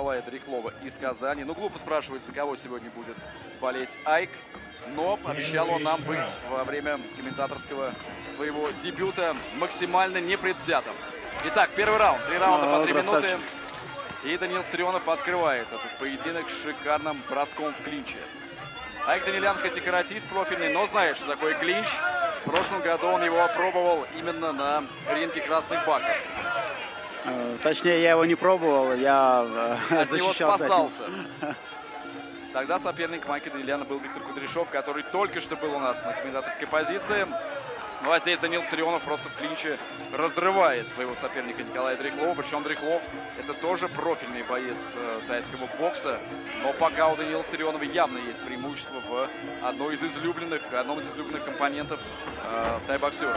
Николая Дряхлова из Казани. Ну, глупо спрашивать, за кого сегодня будет болеть Айк. Но обещал он нам быть во время комментаторского своего дебюта максимально непредвзятым. Итак, первый раунд. 3 раунда по 3 минуты. И Даниил Царионов открывает этот поединок с шикарным броском в клинче. Айк Данилян хоть и каратист профильный, но знает, что такое клинч. В прошлом году он его опробовал именно на ринге красных баков. Точнее, я его не пробовал, я защищался. Спасался. Тогда соперник Майка Даниляна был Виктор Кудряшов, который только что был у нас на комментаторской позиции. Ну а здесь Даниил Царионов просто в клинче разрывает своего соперника Николая Дряхлова. Причем Дряхлов это тоже профильный боец тайского бокса. Но пока у Даниила Царионова явно есть преимущество в одном из излюбленных компонентов тай-боксера.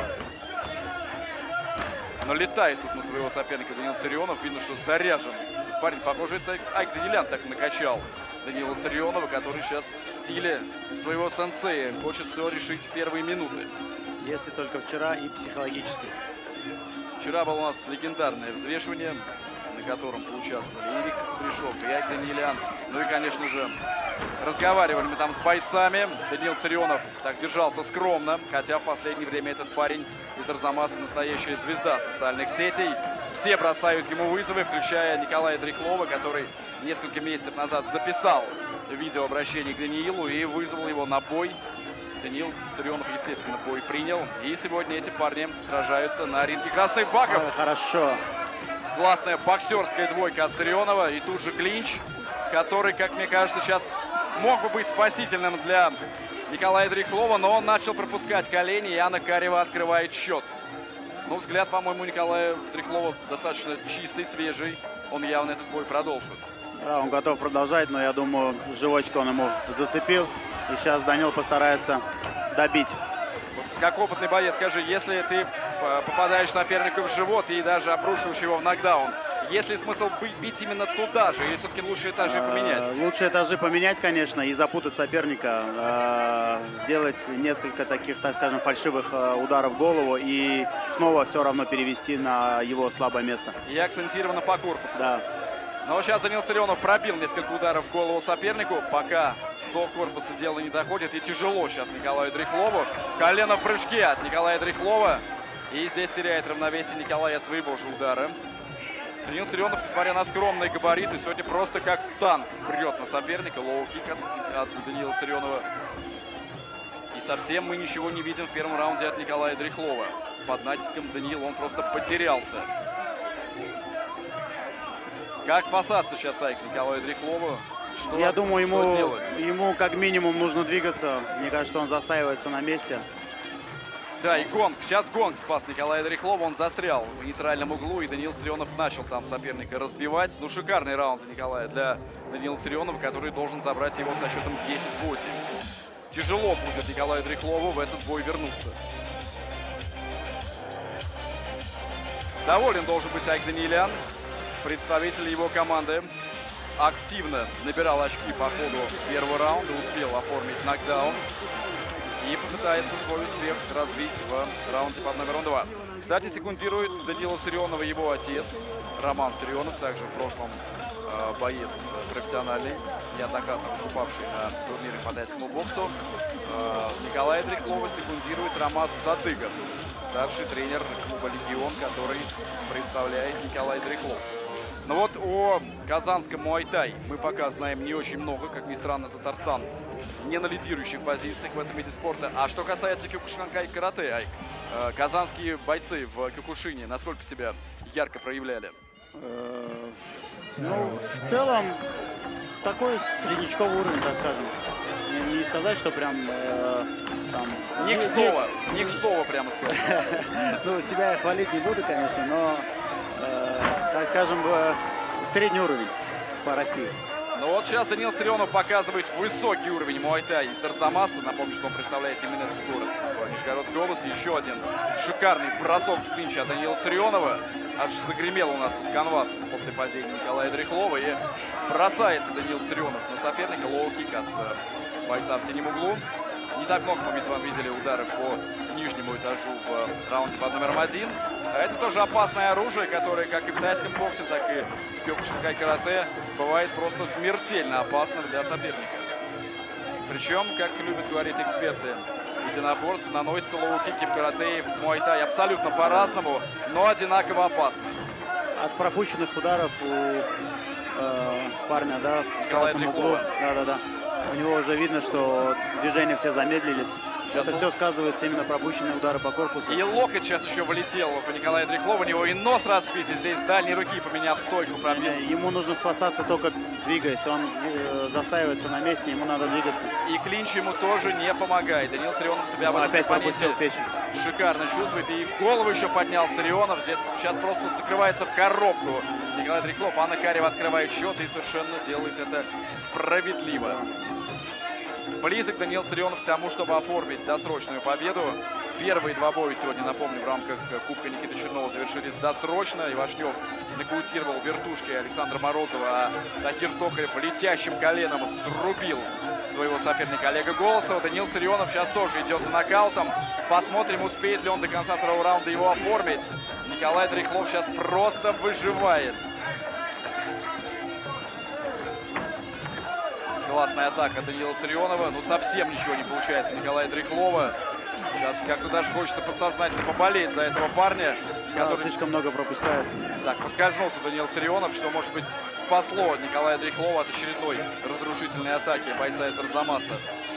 Но летает тут на своего соперника Даниил Царионов. Видно, что заряжен. Парень, похоже, это Айк Данилян так накачал Даниила Царионова, который сейчас в стиле своего сенсея хочет все решить в первые минуты. Если только вчера и психологически. Вчера было у нас легендарное взвешивание, на котором поучаствовали и Виктор Кудряшов, и Айк Данилян. Ну и, конечно же, разговаривали мы там с бойцами. Даниил Царионов так держался скромно, хотя в последнее время этот парень из Арзамаса настоящая звезда социальных сетей. Все бросают ему вызовы, включая Николая Дряхлова, который несколько месяцев назад записал видеообращение к Даниилу и вызвал его на бой. Даниил Царионов, естественно, бой принял. И сегодня эти парни сражаются на ринге красных баков. Хорошо. Классная боксерская двойка от Царионова. И тут же клинч, который, как мне кажется, сейчас мог бы быть спасительным для Николая Дряхлова, но он начал пропускать колени, и Анна Карева открывает счет. Но взгляд, по-моему, Николая Дряхлова достаточно чистый, свежий. Он явно этот бой продолжит. Да, он готов продолжать, но я думаю, животик он ему зацепил. И сейчас Данил постарается добить. Как опытный боец, скажи, если ты попадаешь сопернику в живот и даже обрушиваешь его в нокдаун, есть ли смысл бить именно туда же, или все-таки лучше этажи поменять? Лучше этажи поменять, конечно, и запутать соперника, сделать несколько таких, так скажем, фальшивых ударов в голову и снова все равно перевести на его слабое место. И акцентированно по корпусу. Да. Но сейчас Даниил Царионов пробил несколько ударов в голову сопернику, пока до корпуса дело не доходит. И тяжело сейчас Николаю Дряхлову. Колено в прыжке от Николая Дряхлова. И здесь теряет равновесие Николай от своего же удара. Даниил Царионов, несмотря на скромные габариты, сегодня просто как танк прет на соперника. Лоу-кик от Даниила Царионова. И совсем мы ничего не видим в первом раунде от Николая Дряхлова. Под натиском Даниила он просто потерялся. Как спасаться сейчас Айк Николаю Дряхлову? Я думаю, ему как минимум нужно двигаться. Мне кажется, он застаивается на месте. Да, и гонг. Сейчас гонг спас Николая Дряхлова. Он застрял в нейтральном углу, и Даниил Царионов начал там соперника разбивать. Ну, шикарный раунд Николая для Даниила Царионова, который должен забрать его со счетом 10-8. Тяжело будет Николаю Дряхлову в этот бой вернуться. Доволен должен быть Айк Данилян. Представитель его команды активно набирал очки по ходу первого раунда, успел оформить нокдаун и попытается свой успех развить в раунде под номером 2. Кстати, секундирует Даниила Царионова его отец Роман Царионов, также в прошлом боец профессиональный, неоднократно выступавший на турнире по тайскому боксу. Николая Дряхлова секундирует Ромас Садыгов, старший тренер клуба «Легион», который представляет Николай Дряхлов. Но вот о казанском муай-тай мы пока знаем не очень много. Как ни странно, Татарстан не на лидирующих позициях в этом виде спорта. А что касается кёкушинкай карате, Айк, казанские бойцы в Кёкушине насколько себя ярко проявляли? Ну, в целом, такой среднячковый уровень, так скажем. Не сказать, что прям там... Не к столу, прямо скажем. Ну, себя я хвалить не буду, конечно, но... так скажем, средний уровень по России. Ну вот сейчас Даниил Царионов показывает высокий уровень муай-тай из Арзамаса. Напомню, что он представляет именно этот город в Нижегородской области. Еще один шикарный бросок в клинче от Даниила Царионова. Аж загремел у нас тут канвас после падения Николая Дряхлова. И бросается Даниил Царионов на соперника. Лоу-кик от бойца в синем углу. Не так много мы с вами видели ударов по нижнему этажу в раунде под номером 1. А это тоже опасное оружие, которое как и в тайском боксе, так и в кёкушинкай карате бывает просто смертельно опасным для соперника. Причем, как любят говорить эксперты единоборств, наносятся лоу-кики в карате и в муай-тай абсолютно по-разному, но одинаково опасны. От пропущенных ударов у парня, да, в красном углу, да, у него уже видно, что движения все замедлились. Это все сказывается именно пропущенные удары по корпусу. И локоть сейчас еще влетел в Николая Дряхлова. У него и нос разбит, и здесь с дальней руки, поменяв стойку, пробил. Ему нужно спасаться только двигаясь. Он застаивается на месте, ему надо двигаться. И клинч ему тоже не помогает. Даниил Царионов себя в этом опять пропустил печень. Шикарно чувствует. И в голову еще поднял Царионов. Сейчас просто закрывается в коробку Николай Дряхлов. Анна Карева открывает счет и совершенно делает это справедливо. Близок Даниил Царионов к тому, чтобы оформить досрочную победу. Первые два боя сегодня, напомню, в рамках Кубка Никиты Чернова завершились досрочно. Ивашнев нокаутировал вертушки Александра Морозова, а Тахир Токарев летящим коленом срубил своего соперника Олега Голосова. Даниил Царионов сейчас тоже идет за нокаутом. Посмотрим, успеет ли он до конца второго раунда его оформить. Николай Дряхлов сейчас просто выживает. Классная атака Даниила Царионова. Ну, совсем ничего не получается у Николая Дряхлова. Сейчас как-то даже хочется подсознательно поболеть за этого парня, который слишком много пропускает. Так, поскользнулся Даниил Царионов, что, может быть, спасло Николая Дряхлова от очередной разрушительной атаки бойца из Арзамаса.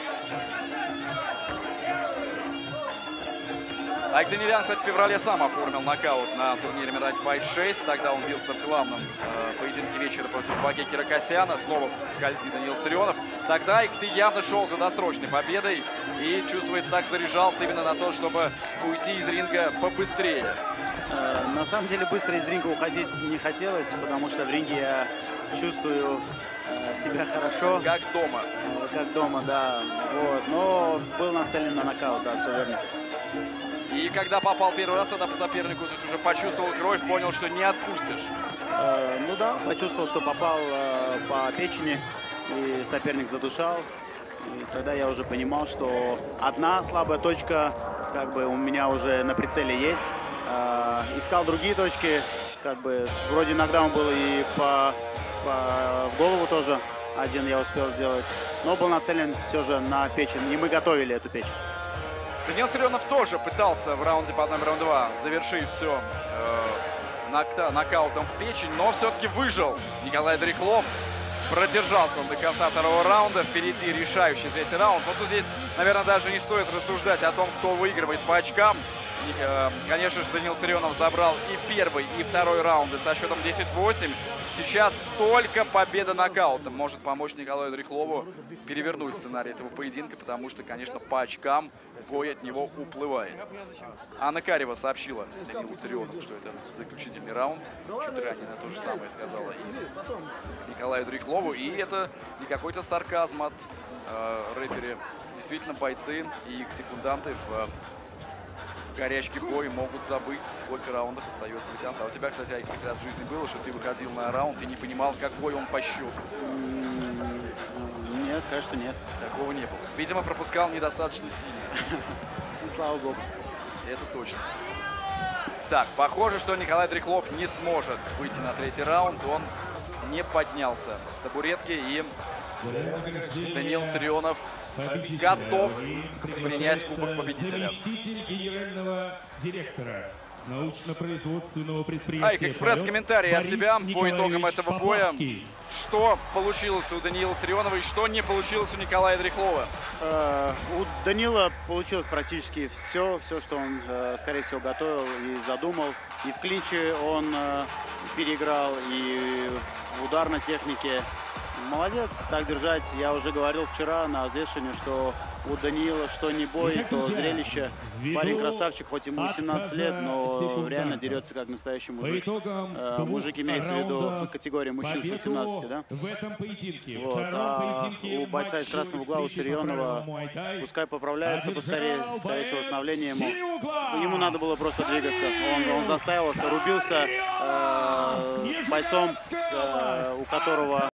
Айк Данилян, кстати, в феврале сам оформил нокаут на турнире Midnight Fight 6. Тогда он бился в главном поединке вечера против Баге Киракосяна. Снова скользит Даниил Царионов. Тогда Айк явно шел за досрочной победой и, чувствуется, так заряжался именно на то, чтобы уйти из ринга побыстрее. На самом деле быстро из ринга уходить не хотелось, потому что в ринге я чувствую себя хорошо. Как дома. Как дома, да. Вот. Но был нацелен на нокаут, да, все верно. И когда попал первый раз тогда по сопернику, то есть уже почувствовал кровь, понял, что не отпустишь. Ну да, почувствовал, что попал по печени, и соперник задушал. И тогда я уже понимал, что одна слабая точка как бы у меня уже на прицеле есть. Искал другие точки, как бы вроде нокдаун был и в голову тоже один я успел сделать. Но был нацелен все же на печень, и мы готовили эту печень. Даниил Царионов тоже пытался в раунде под номером 2 завершить все нокаутом в печень, но все-таки выжил Николай Дряхлов. Продержался он до конца второго раунда. Впереди решающий третий раунд. Но тут здесь, наверное, даже не стоит рассуждать о том, кто выигрывает по очкам. Конечно же, Даниил Царионов забрал и первый, и второй раунды со счетом 10-8. Сейчас только победа нокаутом может помочь Николаю Дряхлову перевернуть сценарий этого поединка, потому что, конечно, по очкам бой от него уплывает. Анна Карева сообщила Даниилу Царионову, что это заключительный раунд. Чуть ранее она то же самое сказала и Николаю Дряхлову. И это не какой-то сарказм от рефери. Действительно, бойцы и их секунданты в горячке боя могут забыть, сколько раундов остается до конца. У тебя, кстати, хоть раз в жизни было, что ты выходил на раунд и не понимал, какой он по счету? Нет, кажется, нет. Такого не было. Видимо, пропускал недостаточно сильно. Слава богу. Это точно. Так, похоже, что Николай Дряхлов не сможет выйти на третий раунд. Он не поднялся с табуретки, и Даниил Царионов готов принять кубок победителя. Заместитель генерального директора научно-производственного предприятия. Айк, экспресс-комментарий от тебя по итогам этого боя. Что получилось у Даниила Царионова и что не получилось у Николая Дряхлова? У Данила получилось практически все, что он, скорее всего, готовил и задумал. И в клинче он переиграл, и в ударной технике. Молодец, так держать. Я уже говорил вчера на взвешивании, что у Даниила что не бой, то зрелище. Парень красавчик, хоть ему 18 лет, но реально дерется как настоящий мужик. Мужик имеется в виду категория мужчин с 18, да? Вот. А у бойца из красного угла, у Царионова, пускай поправляется поскорее, скорейшее восстановление ему. Ему надо было просто двигаться. Он заставился, рубился с бойцом, у которого